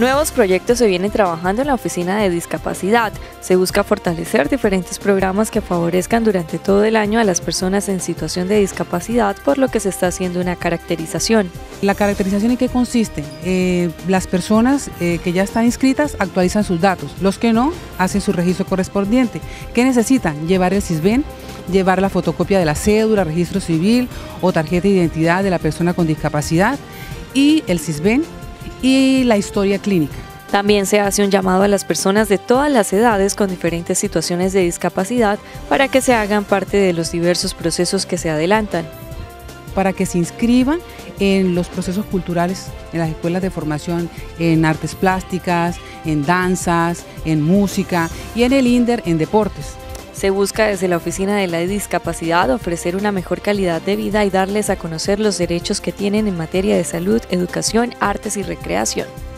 Nuevos proyectos se vienen trabajando en la Oficina de Discapacidad. Se busca fortalecer diferentes programas que favorezcan durante todo el año a las personas en situación de discapacidad, por lo que se está haciendo una caracterización. ¿La caracterización en qué consiste? Las personas que ya están inscritas actualizan sus datos, los que no hacen su registro correspondiente. ¿Qué necesitan? Llevar el SISBEN, llevar la fotocopia de la cédula, registro civil o tarjeta de identidad de la persona con discapacidad y el SISBEN y la historia clínica. También se hace un llamado a las personas de todas las edades con diferentes situaciones de discapacidad para que se hagan parte de los diversos procesos que se adelantan. Para que se inscriban en los procesos culturales, en las escuelas de formación, en artes plásticas, en danzas, en música y en el INDER en deportes. Se busca desde la Oficina de la Discapacidad ofrecer una mejor calidad de vida y darles a conocer los derechos que tienen en materia de salud, educación, artes y recreación.